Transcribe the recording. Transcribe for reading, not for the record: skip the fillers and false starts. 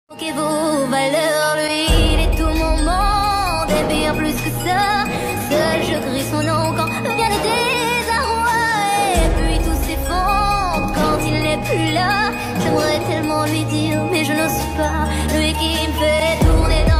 Que vos valeurs, lui, il est tout mon monde et bien plus que ça. Seul je crie son nom quand vient le désarroi et puis tout s'effondre quand il n'est plus là. J'aimerais tellement lui dire mais je n'ose pas, lui qui me fait tourner dans